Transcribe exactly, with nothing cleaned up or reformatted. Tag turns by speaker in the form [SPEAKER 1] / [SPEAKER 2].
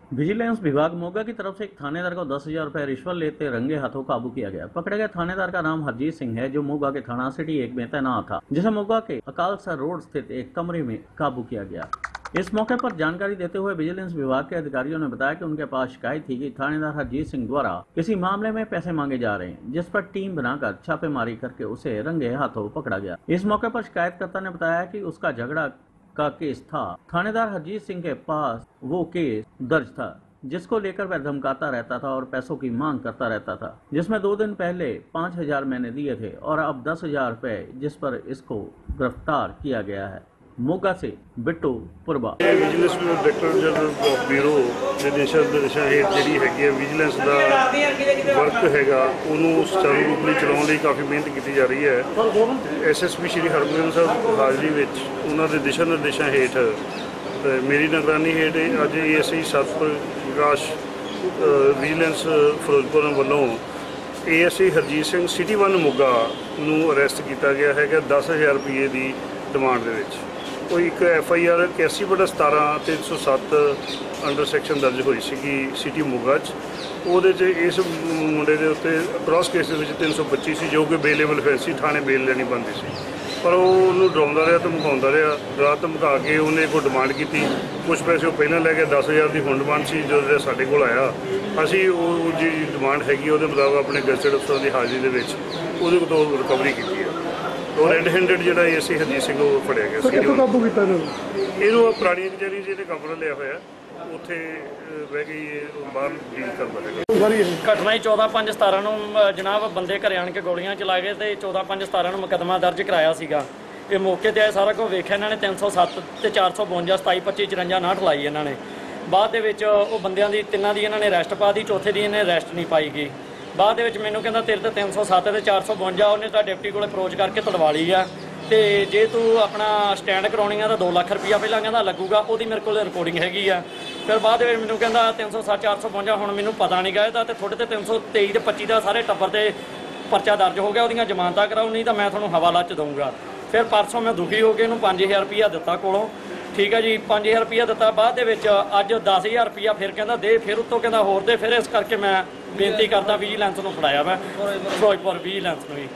[SPEAKER 1] Vigilance विभाग मोगा की तरफ से एक थानेदार को दस हजार रुपए रिश्वत लेते रंगे हाथों काबू किया गया। पकड़े गए थानेदार का नाम हरजीत सिंह है, जो मोगा के थाना सिटी एक में तैनात था, जिसे मोगा के अकालसर रोड स्थित एक कमरे में काबू किया गया। इस मौके पर जानकारी देते हुए विजिलेंस विभाग के अधिकारियों ने बताया कि उनके पास शिकायत थी कि थानेदार हरजीत सिंह द्वारा किसी मामले में पैसे मांगे जा रहे हैं, जिस पर टीम बनाकर छापेमारी करके उसे रंगे हाथों पकड़ा गया। इस मौके पर शिकायतकर्ता ने बताया कि उसका झगड़ा का केस था। थानेदार हरजीत सिंह के पास वो केस दर्ज था, जिसको लेकर वह धमकाता रहता था और पैसों की मांग करता रहता था, जिसमें दो दिन पहले पाँच हजार मैंने दिए थे और अब दस हजार रुपए, जिस पर इसको गिरफ्तार किया गया है। मोगा से Bittu Purba.
[SPEAKER 2] Vigilance director general of bureau ਦੇ ਦਿਸ਼ਾ ਦਿਸ਼ਾ ਹੇਠ ਜਿਹੜੀ ਹੈਗੀ ਹੈ ਵਿਜੀਲੈਂਸ ਦਾ ਵਰਕ ਹੈਗਾ, ਉਹਨੂੰ ਸੁਚਾਰੂ ਰੂਪ ਨਾਲ ਚਲਾਉਣ ਲਈ ਕਾਫੀ ਮਿਹਨਤ ਕੀਤੀ ਜਾ ਰਹੀ ਹੈ। ਐਸਐਸਪੀ ਸ਼੍ਰੀ ਹਰਗੋਬਿੰਦ ਸਾਹਿਬ ਹਾਜ਼ਰੀ ਵਿੱਚ ਉਹਨਾਂ ਦੇ ਦਿਸ਼ਾ ਨਿਰਦੇਸ਼ਾਂ ਹੇਠ ਮੇਰੀ ਨਿਗਰਾਨੀ ਹੇਠ ਅੱਜ ਏਐਸਆਈ ਸਤ ਪ੍ਰਕਾਸ਼ ਵਿਜੀਲੈਂਸ ਫਿਰੋਜ਼ਪੁਰ ਵੱਲੋਂ ASI Harjeet Singh city one Moga ਨੂੰ ਅਰੈਸਟ ਕੀਤਾ ਗਿਆ ਹੈਗਾ ਦਸ ਹਜ਼ਾਰ ਰੁਪਏ ਦੀ ਡਿਮਾਂਡ ਦੇ ਵਿੱਚ। कोई एक एफ आई आर इक्यासी बटा सतारह तीन सौ सत्त अंडर सैक्शन दर्ज हुई सी सिटी मोगा च। इस मुंडे के उत्ते क्रॉस केस तीन सौ पच्ची सी, जो कि बेलेबल फैंस सी, थाने बेल लेनी बनती सी, पर वो डराउंदा रहा, धमकाउंदा रहा, डरा धमका के उन्हें कोई डिमांड की। कुछ पैसे वो पहले लैके दस हज़ार की हुण डिमांड सी, जो साडे कोल आया असी जी डिमांड हैगी वो मुताबिक अपने गैजेटेड अफसर की हाज़री दे विच उहदे तो रिकवरी की है। और रेड हैंडेड जो एसी हरजीत सिंह वो फड़िया गया।
[SPEAKER 3] काबू किया
[SPEAKER 2] ਇਹਨੂੰ ਪੁਰਾਣੀ ਕਚਹਿਰੀ ਜਿਹਨੇ ਕਮਰਾ ਲਿਆ ਹੋਇਆ ਉੱਥੇ ਬਹਿ ਗਈ ਬਾਹਰ ਡੀਲ ਕਰਦਾ ਹੈਗਾ।
[SPEAKER 4] ਘਟਨਾ ਹੀ ਚੌਦਾਂ ਪੰਜ ਸਤਾਰਾਂ ਨੂੰ ਜਨਾਬ ਬੰਦੇ ਘਰੇ ਆਣ ਕੇ ਗੋਲੀਆਂ ਚਲਾ ਗਏ ਤੇ ਚੌਦਾਂ ਪੰਜ ਸਤਾਰਾਂ ਨੂੰ ਮੁਕੱਦਮਾ ਦਰਜ ਕਰਾਇਆ ਸੀਗਾ। ਇਹ ਮੌਕੇ ਤੇ ਆਏ ਸਾਰਾ ਕੁਝ ਵੇਖਿਆ ਇਹਨਾਂ ਨੇ। ਤਿੰਨ ਸੌ ਸੱਤ ਤੇ ਚਾਰ ਸੌ ਬਵੰਜਾ ਸਤਾਈ ਪੱਚੀ ਚੁਰੰਜਾ ਉਨਾਹਠ ਲਾਈ ਇਹਨਾਂ ਨੇ। ਬਾਅਦ ਦੇ ਵਿੱਚ ਉਹ ਬੰਦਿਆਂ ਦੀ ਤਿੰਨਾਂ ਦੀ ਇਹਨਾਂ ਨੇ ਅਰੈਸਟ ਪਾ ਦੀ, ਚੌਥੇ ਦੀ ਇਹਨੇ ਅਰੈਸਟ ਨਹੀਂ ਪਾਈ ਗਈ। ਬਾਅਦ ਦੇ ਵਿੱਚ ਮੈਨੂੰ ਕਹਿੰਦਾ ਤੇਰੇ ਤੇ ਤਿੰਨ ਸੌ ਸੱਤ ਤੇ ਚਾਰ ਸੌ ਬਵੰਜਾ ਉਹਨੇ ਤਾਂ ਡਿਪਟੀ ਕੋਲ ਅਪਰੋਚ ਕਰਕੇ ਤੜਵਾ ਲਈ ਆ, ਤੇ ਜੇ ਤੂੰ ਆਪਣਾ ਸਟੈਂਡ ਕਰਾਉਣੀ ਆ ਤਾਂ ਦੋ ਲੱਖ ਰੁਪਈਆ ਪਹਿਲਾਂ ਕਹਿੰਦਾ ਲੱਗੂਗਾ, ਉਹਦੀ ਮੇਰੇ ਕੋਲ ਰਿਕਾਰਡਿੰਗ ਹੈਗੀ ਆ। ਫਿਰ ਬਾਅਦ ਦੇ ਵਿੱਚ ਮੈਨੂੰ ਕਹਿੰਦਾ ਤਿੰਨ ਸੌ ਸੱਤ ਚਾਰ ਸੌ ਬਵੰਜਾ ਹੁਣ ਮੈਨੂੰ ਪਤਾ ਨਹੀਂ ਗਾ ਇਹਦਾ, ਤੇ ਤੁਹਾਡੇ ਤੇ ਤਿੰਨ ਸੌ ਤੇਈ ਤੇ ਪੱਚੀ ਦਾ ਸਾਰੇ ਟੱਬਰ ਤੇ ਪਰਚਾ ਦਰਜ ਹੋ ਗਿਆ, ਉਹਦੀਆਂ ਜ਼ਮਾਨਤਾਂ ਕਰਾਓ ਨਹੀਂ ਤਾਂ ਮੈਂ ਤੁਹਾਨੂੰ ਹਵਾਲਾ 'ਚ ਦਊਂਗਾ। ਫਿਰ ਪਰਸੋਂ ਮੈਂ ਦੁਖੀ ਹੋ ਕੇ ਇਹਨੂੰ ਪੰਜ ਹਜ਼ਾਰ ਰੁਪਈਆ ਦਿੱਤਾ ਕੋਲੋਂ, ਠੀਕ ਹੈ ਜੀ, ਪੰਜ ਹਜ਼ਾਰ ਰੁਪਈਆ ਦਿੱਤਾ। ਬਾਅਦ ਦੇ ਵਿੱਚ ਅੱਜ ਦਸ ਹਜ਼ਾਰ ਰੁਪਈਆ ਫਿਰ ਕਹਿੰਦਾ ਦੇ, ਫਿਰ ਉੱਤੋਂ ਕਹਿੰਦਾ ਹੋਰ ਦੇ। ਫਿਰ ਇਸ ਕਰਕੇ ਮੈਂ ਬੇਨਤੀ ਕਰਦਾ ਵਿਜੀਲੈਂਸ ਨੂੰ ਫੜਾਇਆ ਮੈਂ ਫਿਰੋਜ਼ਪੁਰ ਵਿਜੀਲੈਂਸ ਨੂੰ ਹੀ।